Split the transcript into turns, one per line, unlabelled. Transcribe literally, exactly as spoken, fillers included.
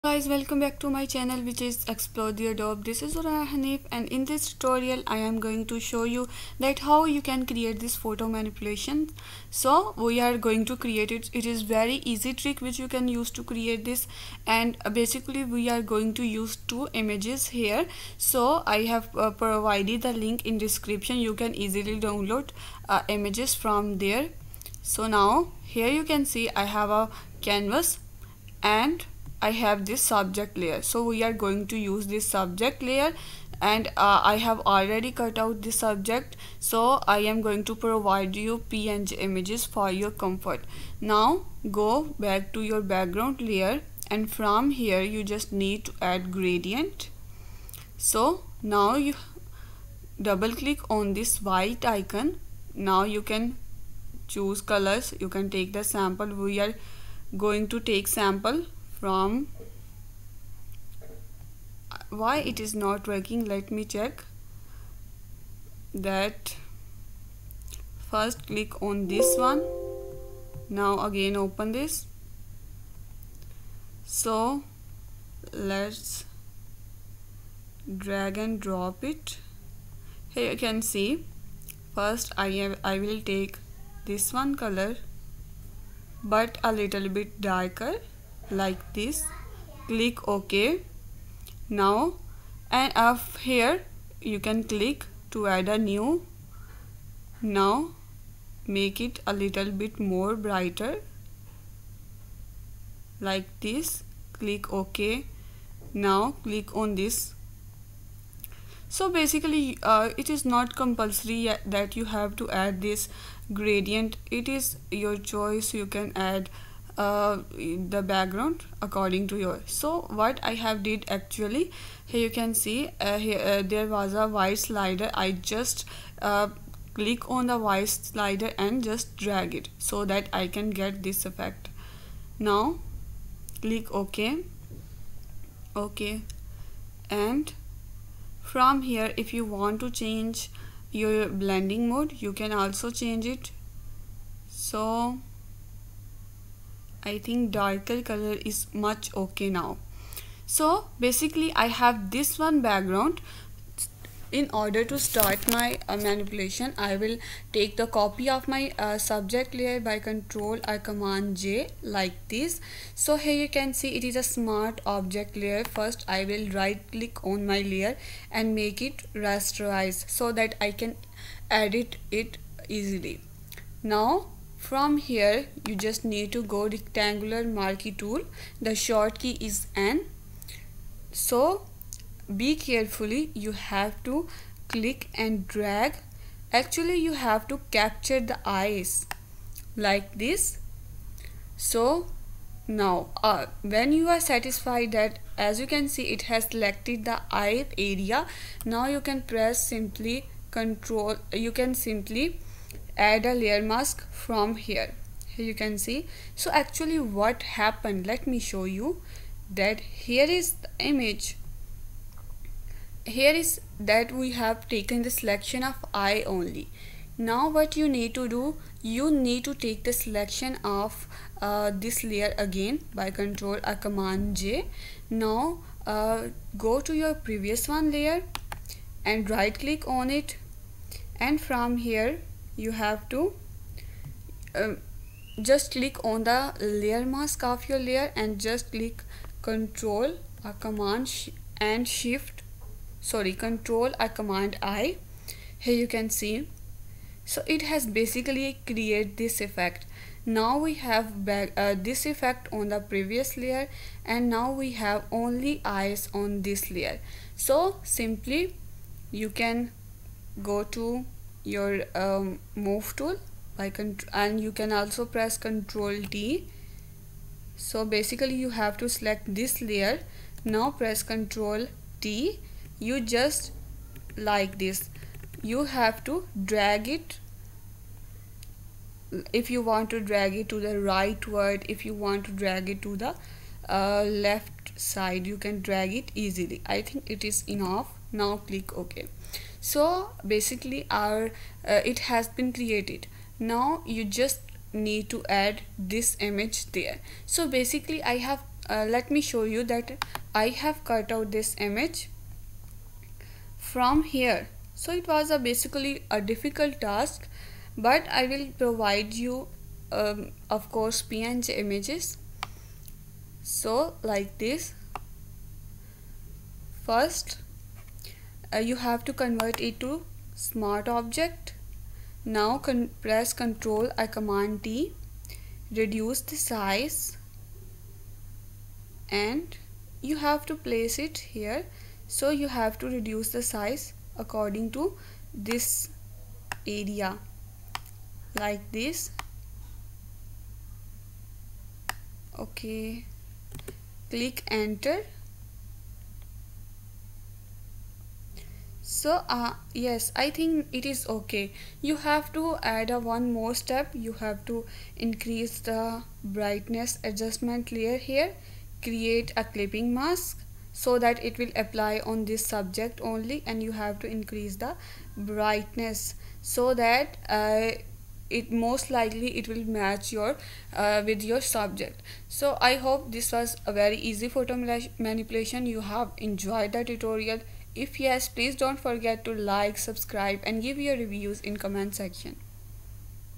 Guys, welcome back to my channel, which is Explore the Adobe. This is Uraya Hanif, and in this tutorial I am going to show you that how you can create this photo manipulation. So we are going to create it. It is very easy trick which you can use to create this, and uh, basically we are going to use two images here. So I have uh, provided the link in description. You can easily download uh, images from there. So now here you can see I have a canvas and I have this subject layer. So we are going to use this subject layer, and uh, I have already cut out the subject, so I am going to provide you P N G images for your comfort. Now go back to your background layer, and from here you just need to add gradient. So now you double click on this white icon. Now you can choose colors. You can take the sample. We are going to take sample from, why it is not working, let me check that. First click on this one. Now again open this. So let's drag and drop it. Here you can see, first I have I will take this one color but a little bit darker, like this. Click OK. Now and up here you can click to add a new. Now make it a little bit more brighter, like this. Click OK. Now click on this. So basically uh, it is not compulsory that you have to add this gradient. It is your choice. You can add uh, the background according to your. So what I have did actually, here you can see uh, here uh, there was a white slider. I just uh, click on the white slider and just drag it so that I can get this effect. Now click OK. OK. And from here, if you want to change your blending mode, you can also change it. So I think darker color is much okay now. So basically I have this one background. In order to start my uh, manipulation, I will take the copy of my uh, subject layer by Control or Command J, like this. So here you can see it is a smart object layer. First I will right click on my layer and make it rasterize so that I can edit it easily. Now from here you just need to go rectangular marquee tool. The short key is N. So be carefully, you have to click and drag. Actually you have to capture the eyes like this. So now uh, when you are satisfied that, as you can see, it has selected the eye area, now you can press simply control, you can simply add a layer mask from here. Here you can see. So actually what happened, let me show you that. Here is the image. Here is that we have taken the selection of eye only. Now what you need to do, you need to take the selection of uh, this layer again by Control or Command J. Now uh, go to your previous one layer and right click on it, and from here you have to uh, just click on the layer mask of your layer and just click Control or Command sh and Shift sorry Control or Command I. Here you can see, so it has basically created this effect. Now we have back uh, this effect on the previous layer, and now we have only eyes on this layer. So simply you can go to your um, move tool by and you can also press Control T. So basically you have to select this layer. Now press Control T. You just like this, you have to drag it. If you want to drag it to the rightward, if you want to drag it to the uh, left side, you can drag it easily. I think it is enough. Now click OK. So basically our uh, it has been created. Now you just need to add this image there. So basically I have uh, let me show you that I have cut out this image from here. So it was a basically a difficult task, but I will provide you um, of course P N G images. So like this, first uh, you have to convert it to smart object. Now con press Ctrl or Command T, reduce the size, and you have to place it here. So you have to reduce the size according to this area like this. Okay, click enter. So uh, yes, I think it is okay. You have to add a one more step. You have to increase the brightness adjustment layer here, create a clipping mask so that it will apply on this subject only, and you have to increase the brightness so that uh, it most likely it will match your uh, with your subject. So I hope this was a very easy photo manipulation. You have enjoyed the tutorial. If yes, please don't forget to like, subscribe and give your reviews in comment section.